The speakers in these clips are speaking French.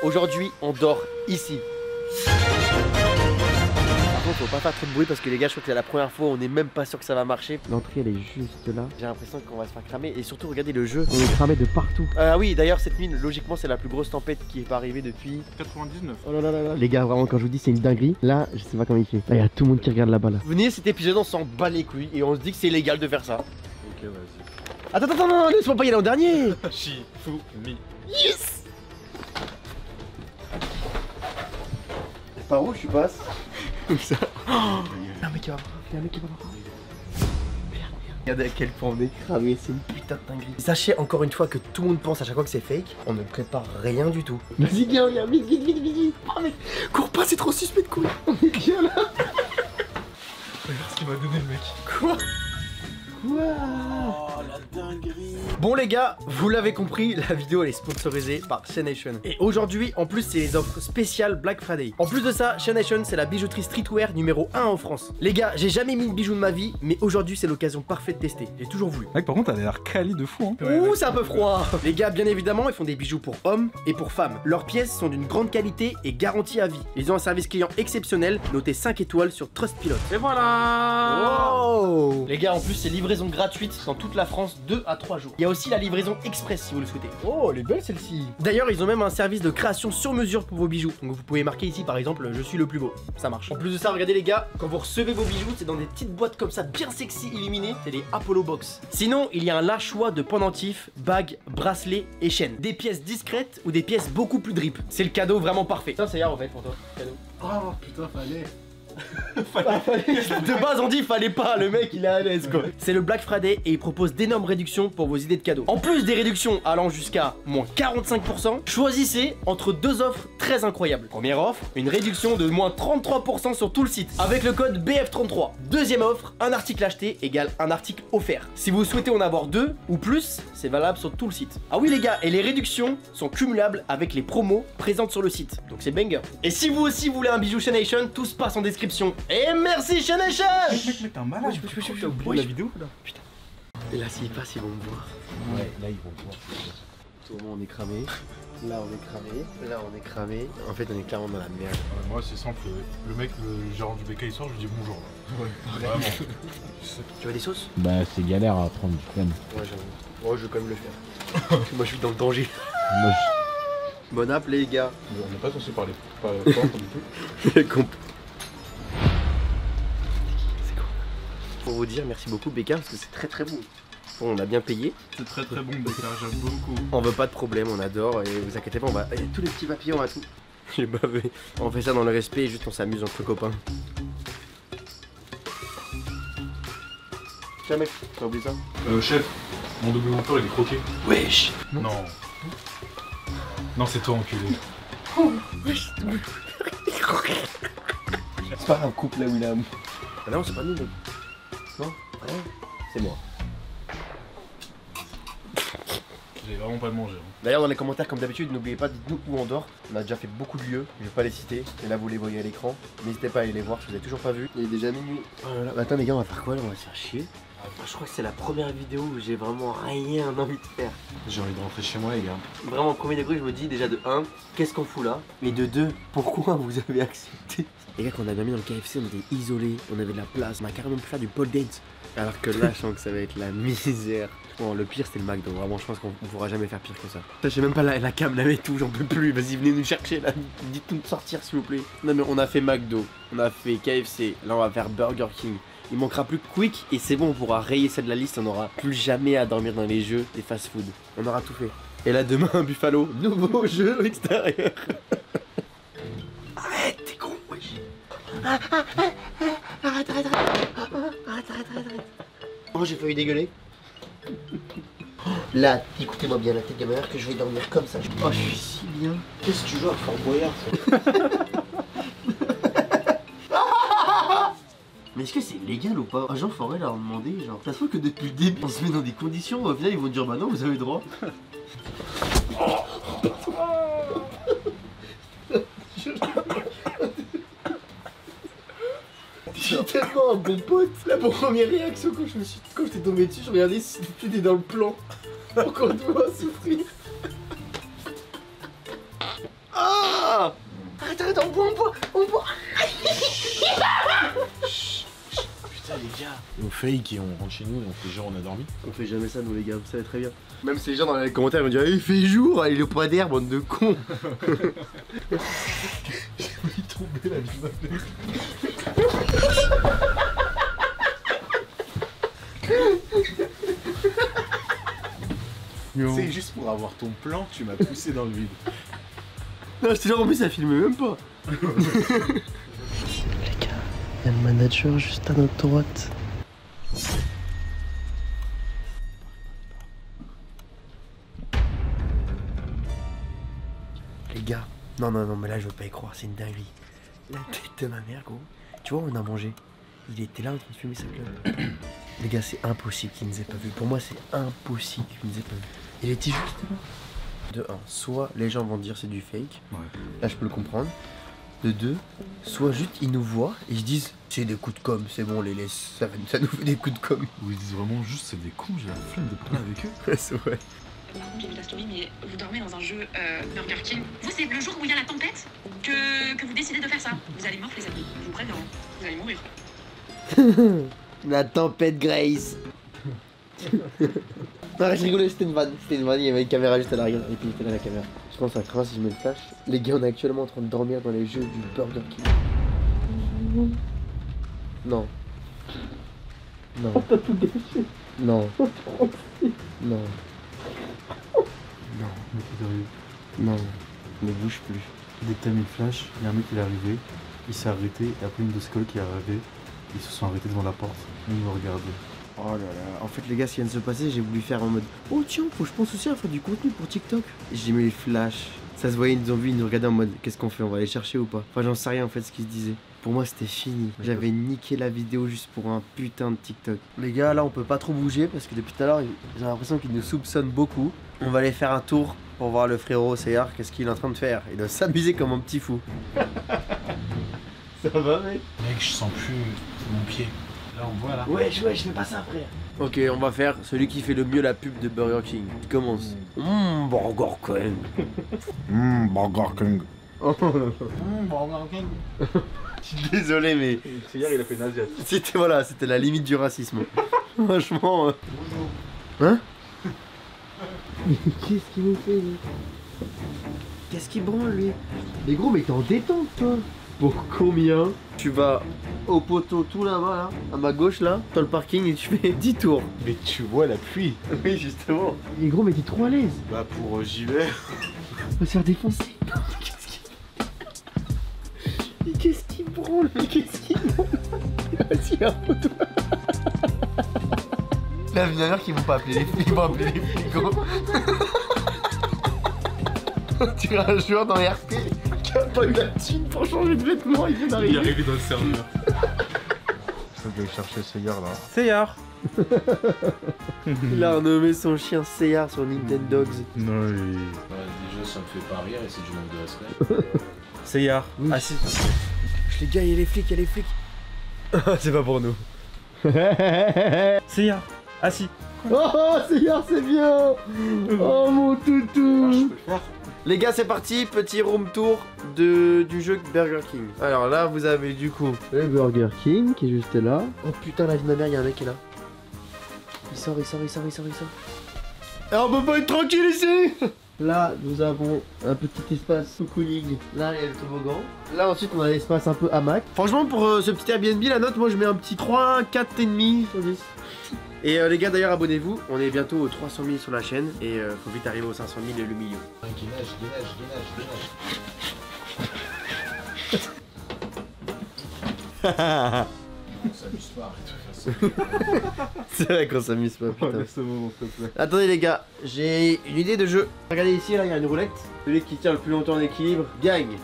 Aujourd'hui, on dort ici. Par contre, faut pas faire trop de bruit parce que les gars, je crois que c'est la première fois, on est même pas sûr que ça va marcher. L'entrée, elle est juste là. J'ai l'impression qu'on va se faire cramer. Et surtout, regardez le jeu. On est cramé de partout. Ah oui, d'ailleurs, cette nuit, logiquement, c'est la plus grosse tempête qui est pas arrivée depuis 99. Oh là là là là. Les gars, vraiment, quand je vous dis, c'est une dinguerie. Là, je sais pas comment il fait. Là, il y a tout le monde qui regarde là-bas là. Venez, cet épisode, on s'en bat les couilles et on se dit que c'est légal de faire ça. Ok, vas-y. Attends, non, laisse-moi pas y aller en dernier. Shifumi. Yes. Par où je passe? Où ça? Un mec qui va voir. Il y a un mec qui va voir. Merde. Regardez à quel point on est cramé, c'est une putain de dinguerie. Sachez encore une fois que tout le monde pense à chaque fois que c'est fake. On ne prépare rien du tout. Vas-y, gars, regarde, vite. Oh mec, cours pas, c'est trop suspect de courir. On est bien là. Regarde ce qu'il m'a donné le mec. Quoi? Oh la dinguerie. Bon les gars, vous l'avez compris, la vidéo elle est sponsorisée par SheNation. Et aujourd'hui, en plus, c'est les offres spéciales Black Friday. En plus de ça, SheNation, c'est la bijouterie streetwear numéro 1 en France. Les gars, j'ai jamais mis de bijoux de ma vie, mais aujourd'hui, c'est l'occasion parfaite de tester. J'ai toujours voulu. Mec, par contre, t'as l'air quali de fou, hein. Ouh, c'est un peu froid. Les gars, bien évidemment, ils font des bijoux pour hommes et pour femmes. Leurs pièces sont d'une grande qualité et garantie à vie. Ils ont un service client exceptionnel, noté 5 étoiles sur Trustpilot. Et voilà. Wow. Les gars, en plus, c'est livraison gratuite dans toute la France, 2 à 3 jours. Il y a aussi la livraison express si vous le souhaitez. Oh, elle est belle celle-ci. D'ailleurs, ils ont même un service de création sur mesure pour vos bijoux. Donc vous pouvez marquer ici par exemple, je suis le plus beau. Ça marche. En plus de ça, regardez les gars, quand vous recevez vos bijoux, c'est dans des petites boîtes comme ça, bien sexy, illuminées. C'est les Apollo Box. Sinon, il y a un large choix de pendentifs, bagues, bracelets et chaînes. Des pièces discrètes ou des pièces beaucoup plus drip. C'est le cadeau vraiment parfait. Ça, c'est hier en fait pour toi. Cadeau. Oh putain, fallait. De base on dit fallait pas, le mec il est à l'aise quoi. C'est le Black Friday et il propose d'énormes réductions pour vos idées de cadeaux. En plus des réductions allant jusqu'à moins 45%, choisissez entre deux offres très incroyables. Première offre, une réduction de moins 33% sur tout le site avec le code BF33. Deuxième offre, un article acheté égale un article offert. Si vous souhaitez en avoir deux ou plus, c'est valable sur tout le site. Ah oui les gars, et les réductions sont cumulables avec les promos présentes sur le site. Donc c'est banger. Et si vous aussi voulez un bijou SheNation, tout se passe en description. Et merci SheNation. Mec, t'es un malade. T'as oublié la vidéo là. Putain. Et là s'ils passent ils vont me voir. Ouais, là ils vont voir. Tout le monde on est cramé. Là on est cramé. Là on est cramé. En fait on est clairement dans la merde. Moi c'est simple, le mec, le gérant du BK il sort, je lui dis bonjour. Ouais, vraiment. Tu veux des sauces? Bah c'est galère à prendre du crème. Ouais j'avoue. Moi je veux quand même le faire. Moi je suis dans le danger. Moi Bon app les gars. On n'est pas censé parler. Pas du tout. Pour vous dire merci beaucoup BK parce que c'est très très bon. Bon, on a bien payé. C'est très bon BK, j'aime beaucoup. On veut pas de problème, on adore et vous inquiétez pas, on va. Tous les petits papillons à tout. J'ai bavé. On fait ça dans le respect et juste on s'amuse entre copains. Tiens mec, t'as oublié ça? Chef, mon double mentor il est croqué. Wesh. Non. Non, c'est toi enculé. Oh, wesh. C'est pas un couple là William. Ah non, c'est pas nous. Non, rien. C'est moi. J'ai vraiment pas le manger. D'ailleurs dans les commentaires comme d'habitude, n'oubliez pas, dites-nous où on dort. On a déjà fait beaucoup de lieux, je vais pas les citer. Et là vous les voyez à l'écran. N'hésitez pas à aller les voir si vous avez toujours pas vu. Il est déjà minuit. Oh là là. Attends les gars, on va faire quoi là? On va se faire chier. Je crois que c'est la première vidéo où j'ai vraiment rien envie de faire. J'ai envie de rentrer chez moi les gars. Vraiment au premier degré je me dis déjà de 1, qu'est-ce qu'on fout là? Et de 2, pourquoi vous avez accepté? Les gars quand on a dormi dans le KFC on était isolés, on avait de la place, on a carrément pu faire du pole dance. Alors que là je sens que ça va être la misère. Bon le pire c'était le McDo, vraiment je pense qu'on pourra jamais faire pire que ça. Je sais même pas la cam la met tout, j'en peux plus, vas-y venez nous chercher là, dites-nous de sortir s'il vous plaît. Non mais on a fait McDo, on a fait KFC, là on va faire Burger King. Il manquera plus que Quick et c'est bon, on pourra rayer ça de la liste, on n'aura plus jamais à dormir dans les jeux des fast-food. On aura tout fait. Et là demain, Buffalo, nouveau jeu extérieur. Arrête, t'es con, wesh. Arrête. Oh, j'ai failli dégueuler. Là, écoutez-moi bien la tête de ma mère que je vais dormir comme ça. Oh, je suis si bien. Qu'est-ce que tu joues à Fort Boyard ça? Mais est-ce que c'est légal ou pas? Genre faudrait leur demander, genre. Ça se trouve que depuis le début on se met dans des conditions, au final ils vont dire bah non vous avez le droit. Je suis tellement un bon pote. La première réaction quand je t'ai tombé dessus, je regardais si tu étais dans le plan. Encore une fois souffrir. Ah arrête, on boit. Putain les gars. On fake et on rentre chez nous et on fait genre on a dormi. On fait jamais ça nous les gars, vous savez très bien. Même si les gens dans les commentaires vont dire il fait jour, il est pas d'air, bande de cons. J'ai failli tomber la vie de ma mère. C'est juste pour avoir ton plan, tu m'as poussé dans le vide. Non, je te jure, en plus ça filme même pas. Les gars, il y a le manager juste à notre droite. Les gars, non, mais là je veux pas y croire, c'est une dinguerie. La tête de ma mère, gros. Tu vois, on a mangé. Il était là en train de fumer sa clope. Les gars, c'est impossible qu'il nous ait pas vu. Pour moi, c'est impossible qu'il nous ait pas vu. Il était juste là. De 1, soit les gens vont dire c'est du fake. Ouais. Là, je peux le comprendre. De 2, soit juste ils nous voient et ils se disent c'est des coups de com', c'est bon, les laisse, ça nous fait des coups de com'. Ou ils disent vraiment juste c'est des cons, j'ai la flemme de parler avec eux. C'est vrai. Par contre, j'ai vu la story, mais vous dormez dans un jeu Burger King. Vous, c'est le jour où il y a la tempête que vous décidez de faire ça. Vous allez mordre, les amis. Je vous préviens, vous allez mourir. La tempête Grace. Non, je rigolais, c'était une vanne, il y avait une caméra juste à l'arrière, et puis il était là la caméra. Je pense à craindre si je mets le flash. Les gars, on est actuellement en train de dormir dans les jeux du Burger King. Non. Non. Non. Non. Non, mais t'es sérieux. Non. Ne bouge plus. Dès que t'as mis le flash, il y a un mec qui est arrivé, il s'est arrêté, et après une de ses collègues qui est arrivée, ils se sont arrêtés devant la porte, ils nous regardaient. Oh là là. En fait, les gars, ce qui vient de se passer, j'ai voulu faire en mode oh tiens, faut que je pense aussi à faire du contenu pour TikTok. J'ai mis le flash. Ça se voyait, ils nous ont vu, ils nous regardaient en mode qu'est-ce qu'on fait, on va aller chercher ou pas. Enfin, j'en sais rien en fait ce qu'ils se disaient. Pour moi, c'était fini. J'avais niqué la vidéo juste pour un putain de TikTok. Les gars, là, on peut pas trop bouger parce que depuis tout à l'heure, j'ai l'impression qu'ils nous soupçonnent beaucoup. On va aller faire un tour pour voir le frérot Seyar, qu'est-ce qu'il est en train de faire. Il doit s'amuser comme un petit fou. Ça va, mec? Mec, je sens plus mon pied. Là, on voit là. Ouais, je fais pas ça, frère. Ok, on va faire celui qui fait le mieux la pub de Burger King. Il commence. Burger King. Burger King. Burger King. Je suis désolé, mais Hier, il a fait une asiate. c'était la limite du racisme. Franchement. Hein? Qu'est-ce qu'il nous fait, lui? Qu'est-ce qu'il branle, lui? Mais gros, mais t'es en détente, toi. Pour combien? Tu vas au poteau tout là-bas, là, à ma gauche, là, dans le parking, et tu fais 10 tours. Mais tu vois la pluie. Oui, justement. Mais gros, mais t'es trop à l'aise. Bah, pour j'y vais. On va se faire défoncer. Mais qu'est-ce qu'il branle? Mais qu'est-ce qu'il branle? Vas-y, un poteau. Là, il y en a qui vont pas appeler les flics, ils vont appeler les flics, gros. Tu es un joueur dans RP qui a pas eu la thune pour changer de vêtements, il vient d'arriver. Il est arrivé dans le serveur. Ça doit chercher Seyar là. Seyar. Il a renommé son chien Seyar sur Nintendo Dogs. Non, Déjà ça me fait pas rire et c'est du manque de respect. Seyar. Oui. Ah si. Les gars, il y a les flics, il y a les flics. C'est pas pour nous. Seyar. Ah si. Oh, Seyar, c'est bien. Oh, mon toutou. Les gars, c'est parti, petit room tour du jeu Burger King. Alors là, vous avez du coup le Burger King qui est juste là. Oh putain, la vie de ma mère, il y a un mec qui est là. Il sort. Alors on peut pas être tranquille ici. Là, nous avons un petit espace cocooning. Là, il y a le toboggan. Là, ensuite, on a l'espace un peu hamac. Franchement, pour ce petit Airbnb, la note, moi, je mets un petit 3, 4,5 sur 10. Et les gars, d'ailleurs, abonnez-vous. On est bientôt aux 300 000 sur la chaîne. Et faut vite arriver aux 500 000 et le million. Gainage. On s'amuse pas, arrête. C'est vrai qu'on s'amuse pas, putain. ce moment, s'il te plaît. Attendez les gars, j'ai une idée de jeu. Regardez ici, là il y a une roulette. Celui qui tient le plus longtemps en équilibre gagne.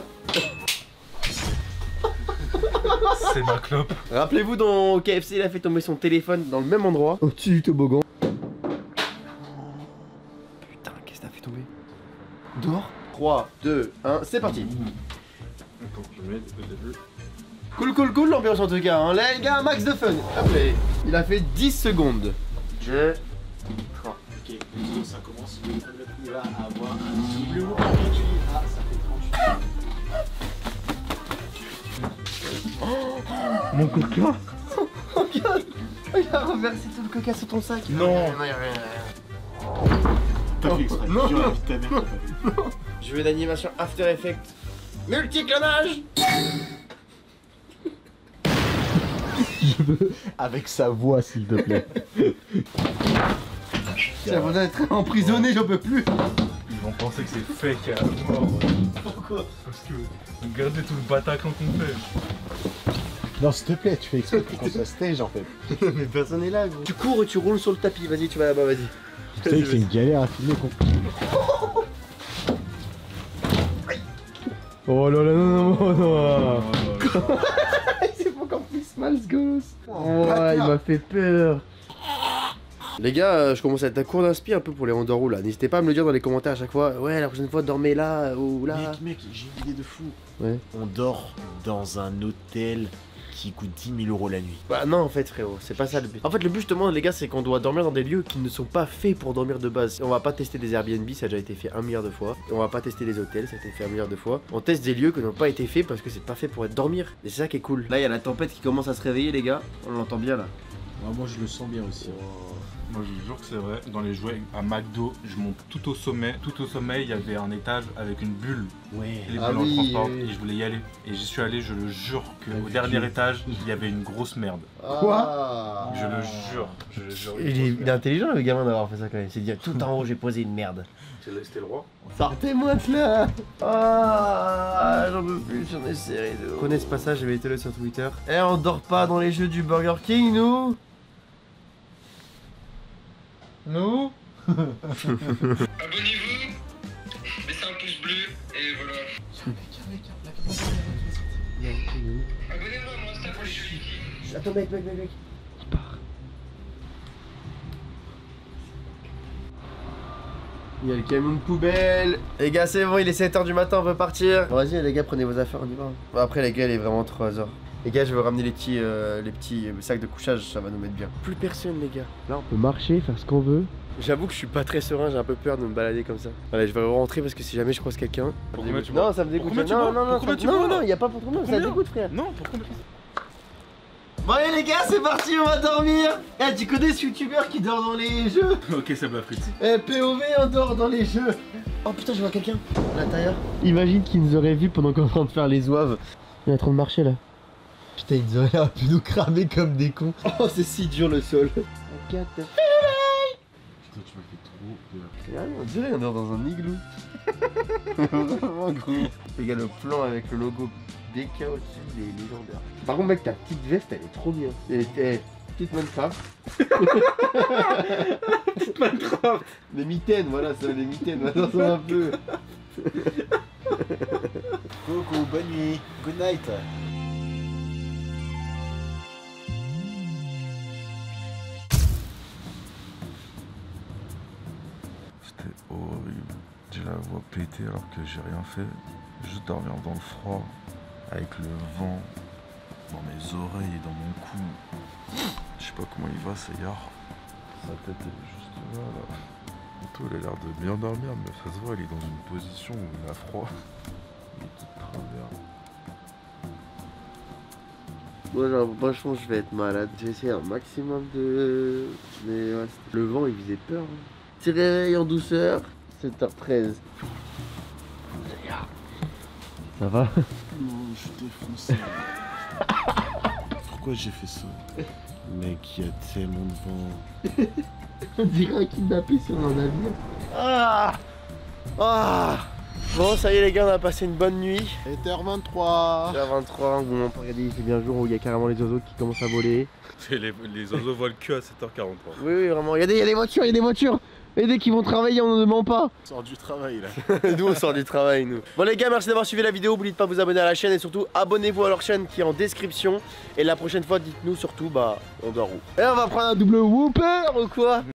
C'est ma clope. Rappelez-vous, dans KFC, il a fait tomber son téléphone dans le même endroit, au-dessus du toboggan. Putain, qu'est-ce que t'as fait tomber? Dehors. 3, 2, 1, c'est parti. Attends, je mets au début. Cool l'ambiance en tout cas, hein. Là les gars, un max de fun. Allez, il a fait 10 secondes. Je... Ok, ça commence. Il va avoir un double. Ah, ça fait 38. Mon coca. Regarde, il a renversé tout le coca sur ton sac. Non. T'as fait exprès. Non. Jure, ta mère, t'as pas vu. Je veux une animation After Effects. Multiclonage. Avec sa voix, s'il te plaît. J'ai besoin d'être emprisonné, j'en peux plus. Ils vont penser que c'est fake à mort. Pourquoi? Parce que regardez tout le Bataclan qu'on fait. Non, s'il te plaît, tu fais exprès pour qu'on soit stage en fait. Mais personne n'est là, gros. Tu cours et tu roules sur le tapis, vas-y, tu vas là-bas, vas-y. Tu sais que c'est une galère à filmer, con. Oh là là, non. C'est encore plus mal ce gosse. Ouais, il m'a fait peur. Les gars, je commence à être à court d'inspi un peu pour les Andorou là. N'hésitez pas à me le dire dans les commentaires à chaque fois. Ouais, la prochaine fois, dormez là ou là. Mec, j'ai une idée de fou. Ouais. On dort dans un hôtel qui coûte 10 000 € la nuit. Bah non, en fait, frérot, c'est pas ça le but. En fait, le but justement, les gars, c'est qu'on doit dormir dans des lieux qui ne sont pas faits pour dormir de base. On va pas tester des Airbnb, ça a déjà été fait 1 milliard de fois. Et on va pas tester des hôtels, ça a été fait 1 milliard de fois. On teste des lieux qui n'ont pas été faits parce que c'est pas fait pour être dormir. Et c'est ça qui est cool. Là, il y a la tempête qui commence à se réveiller, les gars. On l'entend bien là. Ah, moi, je le sens bien aussi. Moi je vous jure que c'est vrai, dans les jouets à McDo, je monte tout au sommet, il y avait un étage avec une bulle, Ouais. les bulles Ah en oui, transport, oui. et je voulais y aller. Et j'y suis allé, je le jure qu'au dernier étage, il y avait une grosse merde. Quoi? Je le jure, je le jure. Il est intelligent le gamin d'avoir fait ça quand même. C'est dire tout en haut j'ai posé une merde. C'était le roi. Sortez-moi de là. Ah, j'en peux plus, j'en ai serré de haut. Connais ce passage, j'avais été là sur Twitter. Eh, on dort pas dans les jeux du Burger King, nous. Nous Abonnez-vous, laissez un pouce bleu et voilà. Abonnez-vous à mon Insta pour les jeux Wiki. Attends, mec. Il part. Il y a le camion de poubelle. Les gars, c'est bon, il est 7h du matin, on peut partir. Bon, vas-y, les gars, prenez vos affaires, on y va. Bon, après, les gars, il est vraiment 3h. Les gars, je veux ramener les petits sacs de couchage, ça va nous mettre bien. Plus personne, les gars. Là, on peut marcher, faire ce qu'on veut. J'avoue que je suis pas très serein, j'ai un peu peur de me balader comme ça. Voilà, je vais rentrer parce que si jamais je croise quelqu'un. Pour combien tu Non, bois ça me dégoûte. Pour combien tu Non, bois non, Pour combien tu non, bois non, y a pas pour combien, ça Combien dégoûte, frère. Non, pour combien Bon, allez, les gars, c'est parti, on va dormir. Eh, tu connais ce youtubeur qui dort dans les jeux? Ok, c'est la frite. Eh, POV, on dort dans les jeux. Oh putain, je vois quelqu'un à l'intérieur. Imagine qu'il nous aurait vu pendant qu'on est en train de faire les zouaves. Il est en train de marcher là. Putain, ils auraient pu nous cramer comme des cons. Oh, c'est si dur le sol. Putain, tu m'as fait trop peur. On dirait qu'on est dans un igloo. Vraiment gros. Les gars, le plan avec le logo DK au-dessus, il est légendaire. Par contre, mec, ta petite veste, elle est trop bien. Petite Minecraft. Petite Minecraft. Les mitaines, voilà, ça, les mitaines. Attends, ça un peu. Coucou, bonne nuit. Good night. C'était horrible. J'ai la voix pétée alors que j'ai rien fait. Juste dormir dans le froid, avec le vent dans mes oreilles et dans mon cou. Je sais pas comment il va, c'est Yar. Sa tête est juste là. Anto, il a l'air de bien dormir, mais ça se voit, il est dans une position où il a froid. Il est tout de travers. Moi, genre, franchement, je vais être malade. J'ai essayé un maximum de. Mais ouais, le vent, il faisait peur. Petit réveil en douceur, 7h13. Ça va? Non, je suis défoncé. Pourquoi j'ai fait ça? Mec, il y a tellement de vent. On dirait un kidnappé sur un navire. Ah! Ah! Bon, ça y est, les gars, on a passé une bonne nuit. 7h23. Il est à 23, vous m'en regardez, il fait bien jour où il y a carrément les oiseaux qui commencent à voler. Les oiseaux volent que à 7h43. Oui, oui, vraiment. Il y a des voitures, il y a des voitures. Et dès qu'ils vont travailler, on ne ment pas. On sort du travail là. Nous, on sort du travail, nous. Bon, les gars, merci d'avoir suivi la vidéo. N'oubliez pas de vous abonner à la chaîne et surtout abonnez-vous à leur chaîne qui est en description. Et la prochaine fois, dites-nous surtout, bah, on dort où? Et on va prendre un double whooper ou quoi?